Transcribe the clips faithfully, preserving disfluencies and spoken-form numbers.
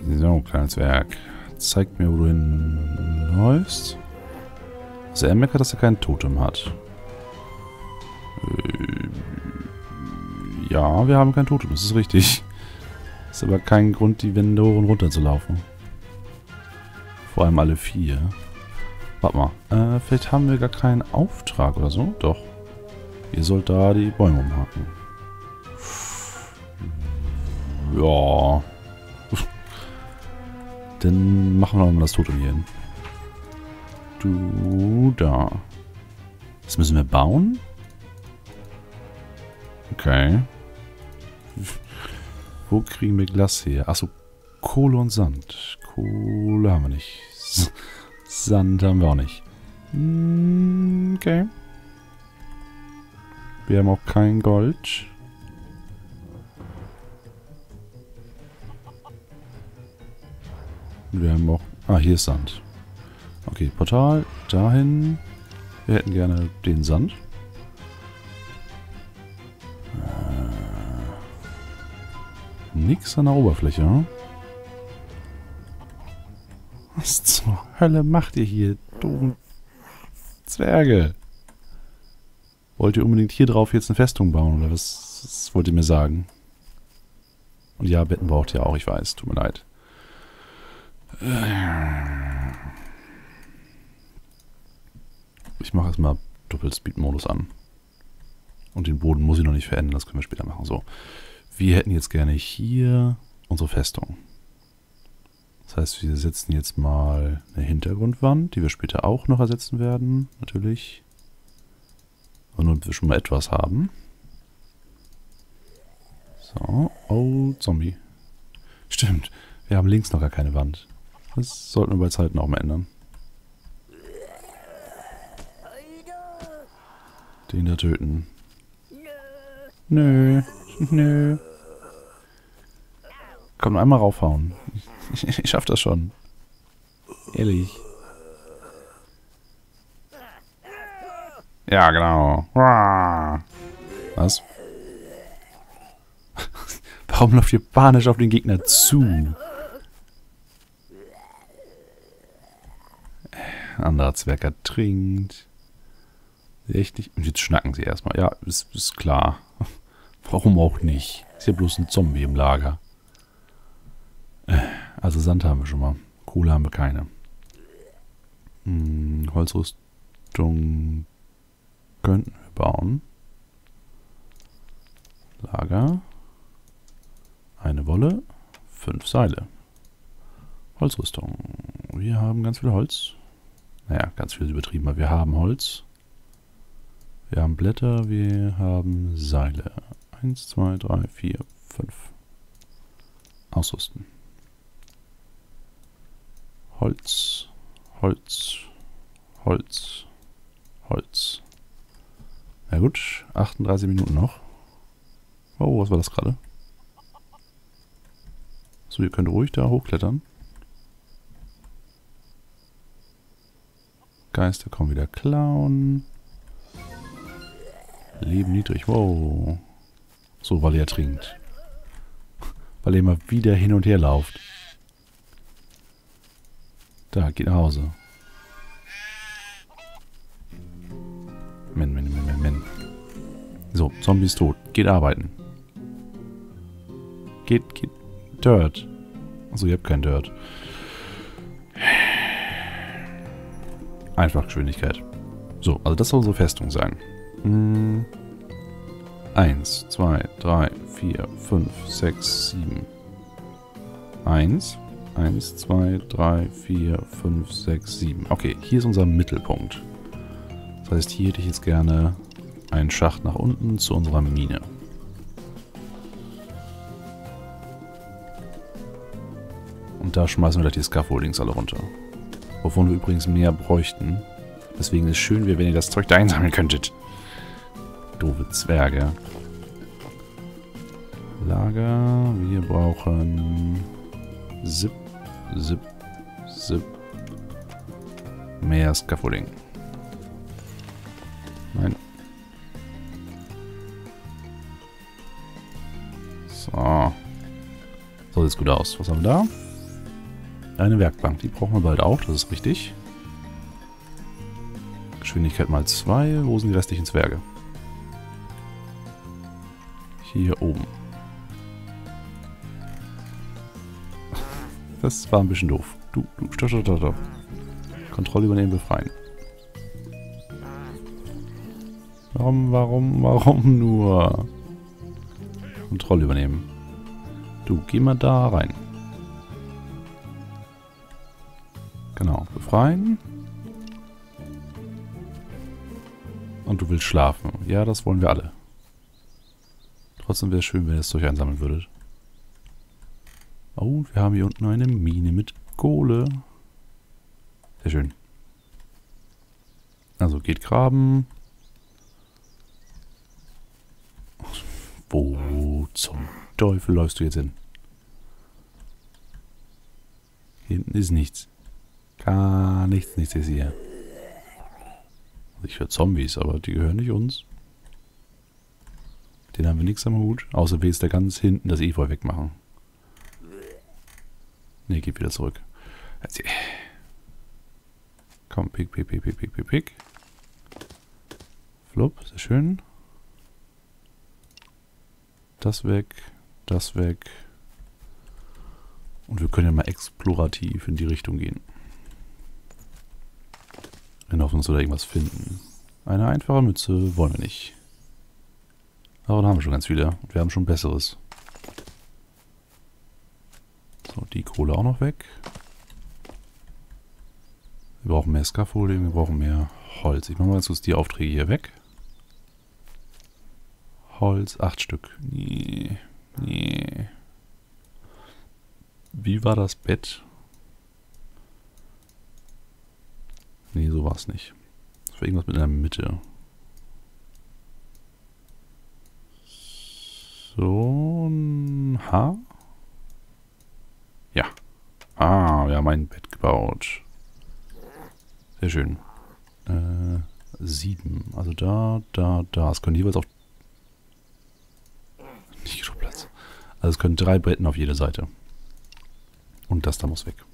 So, kleines Werk. Zeig mir, wo du hinläufst. Also er meckert, dass er kein Totem hat. Äh, ja, wir haben kein Totem, das ist richtig. Ist aber kein Grund, die Wände hoch und runter zu laufen. Vor allem alle vier. Warte mal, äh, vielleicht haben wir gar keinen Auftrag oder so. Doch. Ihr sollt da die Bäume umhaken. Ja. Dann machen wir mal das Totem hier hin. Du da. Das müssen wir bauen? Okay. Wo kriegen wir Glas her? Achso, Kohle und Sand. Kohle haben wir nicht. S Sand haben wir auch nicht. Hm, okay. Wir haben auch kein Gold. Wir haben auch... Ah, hier ist Sand. Okay, Portal dahin. Wir hätten gerne den Sand. Äh, nix an der Oberfläche. Hm? Was zur Hölle macht ihr hier, doofen Zwerge? Wollt ihr unbedingt hier drauf jetzt eine Festung bauen, oder was, was wollt ihr mir sagen? Und ja, Betten braucht ihr auch, ich weiß, tut mir leid. Ich mache erstmal Doppelspeed-Modus an. Und den Boden muss ich noch nicht verändern, das können wir später machen. So, wir hätten jetzt gerne hier unsere Festung. Das heißt, wir setzen jetzt mal eine Hintergrundwand, die wir später auch noch ersetzen werden, natürlich. Und nur, damit wir schon mal etwas haben. So, oh, Zombie. Stimmt, wir haben links noch gar keine Wand. Das sollten wir bei Zeiten auch mal ändern. Den da töten. Nö. Nö. Komm, einmal raufhauen. Ich, ich schaff das schon. Ehrlich. Ja, genau. Was? Warum läuft ihr panisch auf den Gegner zu? Anderer Zwerg ertrinkt. Echt nicht. Und jetzt schnacken sie erstmal. Ja, ist, ist klar. Warum auch nicht? Ist ja bloß ein Zombie im Lager. Also Sand haben wir schon mal. Kohle haben wir keine. Hm, Holzrüstung könnten wir bauen. Lager. Eine Wolle. Fünf Seile. Holzrüstung. Wir haben ganz viel Holz. Naja, ganz viel ist übertrieben, aber wir haben Holz. Wir haben Blätter, wir haben Seile. Eins, zwei, drei, vier, fünf. Ausrüsten. Holz, Holz, Holz, Holz. Na gut, achtunddreißig Minuten noch. Oh, was war das gerade? So, ihr könnt ruhig da hochklettern. Geister kommen wieder klauen. Leben niedrig. Wow. So, weil er trinkt. Weil er immer wieder hin und her lauft. Da, geht nach Hause. Men, men, men, men, men. So, Zombie ist tot. Geht arbeiten. Geht, geht. Dirt. Achso, ihr habt kein Dirt. Einfach Geschwindigkeit. So, also das soll unsere Festung sein. Hm. Eins, zwei, drei, vier, fünf, sechs, sieben. Eins. Eins, zwei, drei, vier, fünf, sechs, sieben. Okay, hier ist unser Mittelpunkt. Das heißt, hier hätte ich jetzt gerne einen Schacht nach unten zu unserer Mine. Und da schmeißen wir gleich die Scaffoldings alle runter. Wovon wir übrigens mehr bräuchten. Deswegen ist es schön, wenn ihr das Zeug da einsammeln könntet. Doofe Zwerge. Lager. Wir brauchen Zip, Zip, Zip. Mehr Scaffolding. Nein. So. So sieht's gut aus. Was haben wir da? Eine Werkbank, die brauchen wir bald auch, das ist richtig. Geschwindigkeit mal zwei. Wo sind die restlichen Zwerge? Hier oben. Das war ein bisschen doof. Du, du, stopp, stopp, stopp, stopp. Kontrolle übernehmen, befreien. Warum, warum, warum nur? Kontrolle übernehmen. Du, geh mal da rein. Genau, befreien. Und du willst schlafen. Ja, das wollen wir alle. Trotzdem wäre es schön, wenn ihr es Zeug einsammeln würdet. Oh, wir haben hier unten eine Mine mit Kohle. Sehr schön. Also geht graben. Wo zum Teufel läufst du jetzt hin? Hinten ist nichts. Gar nichts, nichts ist hier. Ich höre Zombies, aber die gehören nicht uns. Den haben wir nichts am Hut. Außer wir jetzt da ganz hinten das Efeu wegmachen. Ne, geht wieder zurück. Komm, pick, pick, pick, pick, pick, pick, pick. Flupp, sehr schön. Das weg, das weg. Und wir können ja mal explorativ in die Richtung gehen. In Hoffnung, dass wir da irgendwas finden. Eine einfache Mütze wollen wir nicht. Aber da haben wir schon ganz viele. Und wir haben schon Besseres. So, die Kohle auch noch weg. Wir brauchen mehr Scaffolding, wir brauchen mehr Holz. Ich mache mal jetzt die Aufträge hier weg. Holz, acht Stück. Nee, nee. Wie war das Bett? Nee, so war es nicht. Das war irgendwas mit in der Mitte. So ein Haar? Ja. Ah, wir haben ein Bett gebaut. Sehr schön. Äh, sieben. Also da, da, da. Es können jeweils auch... Nicht genug Platz. Also es können drei Betten auf jede Seite. Und das da muss weg.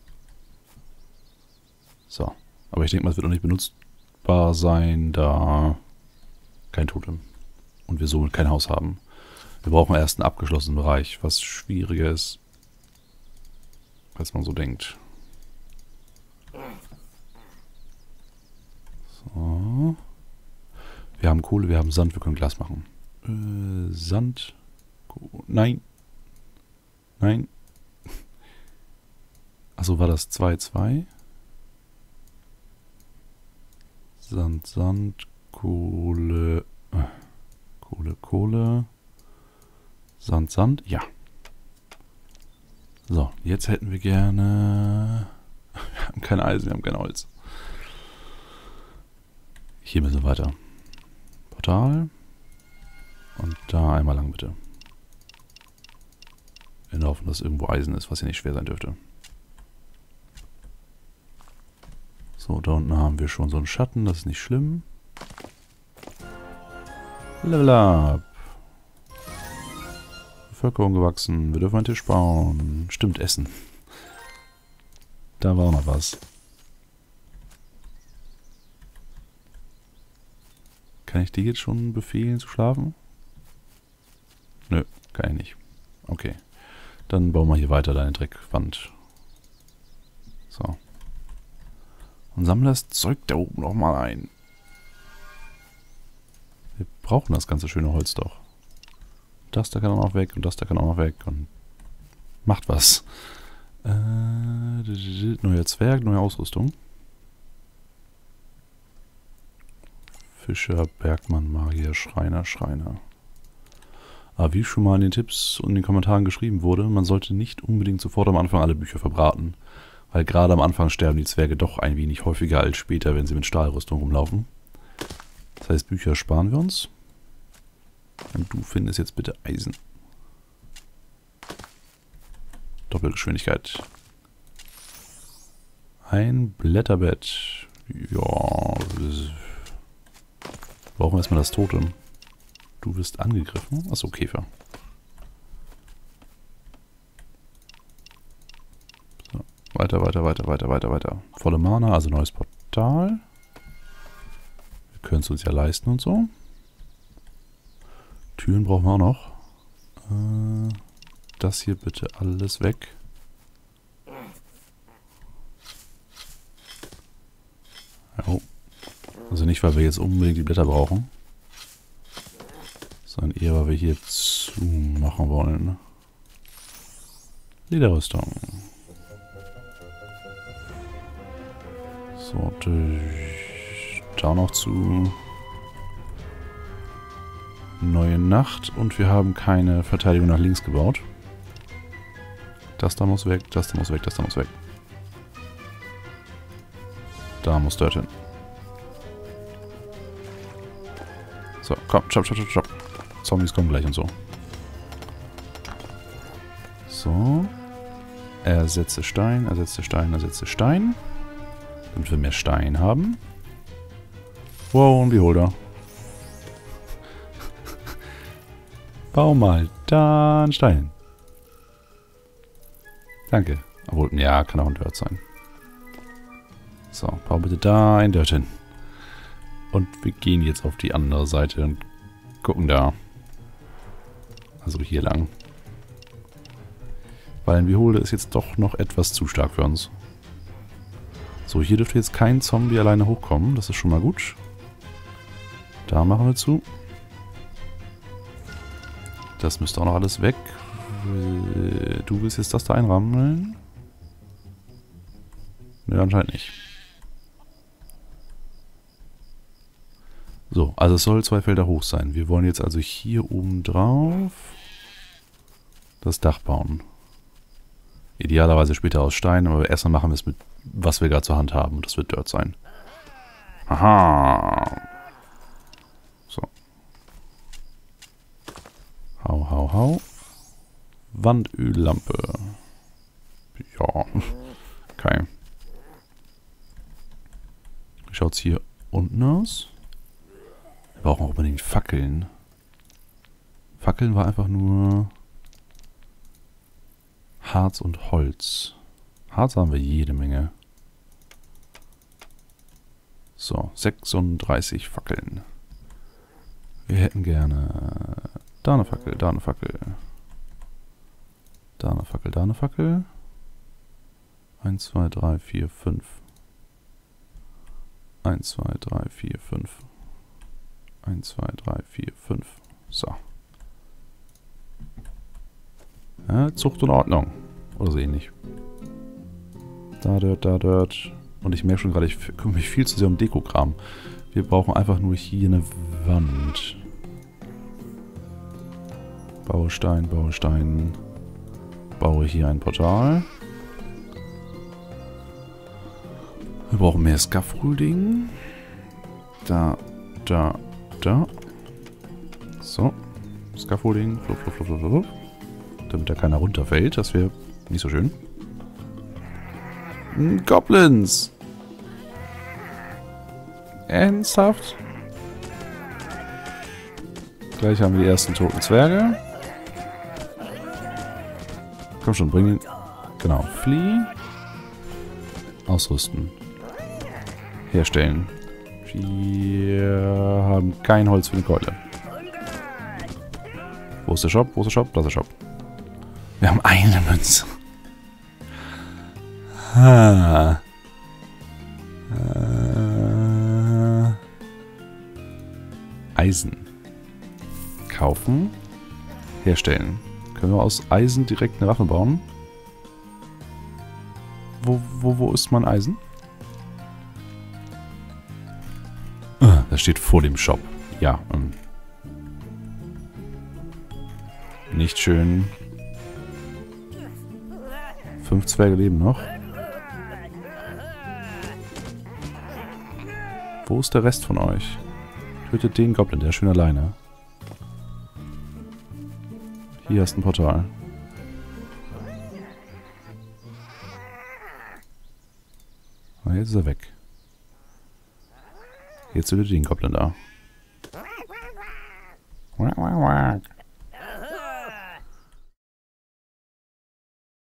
So. Aber ich denke mal, es wird noch nicht benutzbar sein, da kein Totem. Und wir somit kein Haus haben. Wir brauchen erst einen abgeschlossenen Bereich, was schwieriger ist, als man so denkt. So. Wir haben Kohle, wir haben Sand, wir können Glas machen. Äh, Sand. Kohle. Nein. Nein. Achso, war das zwei zwei? Sand, Sand, Kohle. Äh, Kohle, Kohle. Sand, Sand, ja. So, jetzt hätten wir gerne... Wir haben kein Eisen, wir haben kein Holz. Hier müssen wir weiter. Portal. Und da einmal lang, bitte. Wir hoffen, dass irgendwo Eisen ist, was hier nicht schwer sein dürfte. So, da unten haben wir schon so einen Schatten, das ist nicht schlimm. Level up. Bevölkerung gewachsen, wir dürfen einen Tisch bauen. Stimmt, essen. Da war auch noch was. Kann ich dir jetzt schon befehlen zu schlafen? Nö, kann ich nicht. Okay. Dann bauen wir hier weiter deine Dreckwand. So. Und sammle das Zeug da oben nochmal ein. Wir brauchen das ganze schöne Holz doch. Das da kann auch noch weg und das da kann auch noch weg und macht was. Äh, neuer Zwerg, neue Ausrüstung. Fischer, Bergmann, Magier, Schreiner, Schreiner. Aber wie schon mal in den Tipps und in den Kommentaren geschrieben wurde, man sollte nicht unbedingt sofort am Anfang alle Bücher verbraten. Weil gerade am Anfang sterben die Zwerge doch ein wenig häufiger als später, wenn sie mit Stahlrüstung rumlaufen. Das heißt, Bücher sparen wir uns. Und du findest jetzt bitte Eisen. Doppelgeschwindigkeit. Ein Blätterbett. Ja. Brauchen wir erstmal das Totem. Du wirst angegriffen. Achso, Käfer. So. Weiter, weiter, weiter, weiter, weiter, weiter. Volle Mana, also neues Portal. Wir können es uns ja leisten und so. Türen brauchen wir auch noch. Äh, das hier bitte alles weg. Oh. Also nicht, weil wir jetzt unbedingt die Blätter brauchen. Sondern eher, weil wir hier zumachen wollen. Lederrüstung. So, da noch zu. Neue Nacht. Und wir haben keine Verteidigung nach links gebaut. Das da muss weg, das da muss weg, das da muss weg. Da muss Dirt hin. So, komm, chop, chop, chop, chop. Zombies kommen gleich und so. So. Ersetze Stein, ersetze Stein, ersetze Stein. Damit wir mehr Stein haben. Wow, und Beholder. Bau mal da einen Stein. Danke. Obwohl, ja, kann auch ein Dirt sein. So, bau bitte da ein Dirt hin. Und wir gehen jetzt auf die andere Seite und gucken da. Also hier lang. Weil ein Beholder ist jetzt doch noch etwas zu stark für uns. So, hier dürfte jetzt kein Zombie alleine hochkommen. Das ist schon mal gut. Da machen wir zu. Das müsste auch noch alles weg. Du willst jetzt das da einrammeln? Ne, anscheinend nicht. So, also es soll zwei Felder hoch sein. Wir wollen jetzt also hier oben drauf das Dach bauen. Idealerweise später aus Stein, aber erstmal machen wir es mit, was wir gerade zur Hand haben. Und das wird Dirt sein. Aha. So. Hau, hau, hau. Wandöllampe. Ja. Okay. Wie schaut es hier unten aus? Wir brauchen auch unbedingt Fackeln. Fackeln war einfach nur Harz und Holz. Harz haben wir jede Menge. So, sechsunddreißig Fackeln. Wir hätten gerne da eine Fackel, da eine Fackel. Da eine Fackel, da eine Fackel. eins, zwei, drei, vier, fünf. eins, zwei, drei, vier, fünf. eins, zwei, drei, vier, fünf. So. Ja, Zucht und Ordnung. Oder so ähnlich. Da, dort, da, dort. Und ich merke schon gerade, ich kümmere mich viel zu sehr um Dekokram. Wir brauchen einfach nur hier eine Wand. Baue Stein, baue Stein. Baue hier ein Portal. Wir brauchen mehr Scaffolding. Da, da, da. So. Scaffolding. Flup, flup, flup, flup, flup. Damit da keiner runterfällt. Das wäre nicht so schön. Goblins! Ernsthaft? Gleich haben wir die ersten toten Zwerge. Komm schon, bring ihn. Genau. Flieh. Ausrüsten. Herstellen. Wir haben kein Holz für eine Keule. Wo ist der Shop? Wo ist der Shop? Da ist der Shop. Wir haben eine Münze. Ha. Äh. Eisen. Kaufen. Herstellen. Können wir aus Eisen direkt eine Waffe bauen? Wo, wo, wo ist mein Eisen? Ah, das steht vor dem Shop. Ja. Ähm. Nicht schön. Fünf Zwerge leben noch. Wo ist der Rest von euch? Tötet den Goblin, der ist schön alleine. Hier ist ein Portal. Ah, jetzt ist er weg. Jetzt tötet den Goblin da.